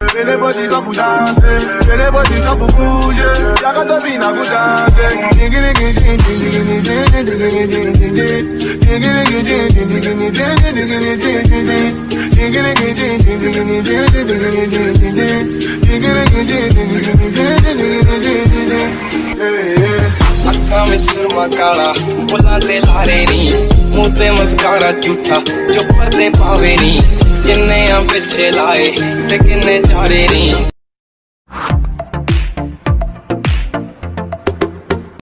Fais les bodies pour danser, fais les bodies pour bouger. Y'a qu'à te vina pour danser. अखा में सुरमा काला बुलाते लारे नी मुंह ते मस्कारा झूठा जो पर्दे पावे नी किन्ने आ पिछे लाए ते किन्ने चारे नी।